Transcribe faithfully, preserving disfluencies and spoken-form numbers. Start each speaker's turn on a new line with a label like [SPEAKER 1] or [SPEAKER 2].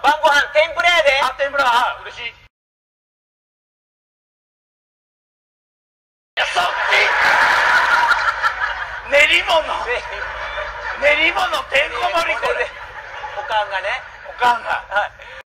[SPEAKER 1] 晩ご飯天ぷらやで。
[SPEAKER 2] あ、天ぷら、あ、嬉しい。いや、そっち練り物練り物てんこ盛りこれ。
[SPEAKER 1] おかんがね。
[SPEAKER 2] おかんが。
[SPEAKER 1] はい。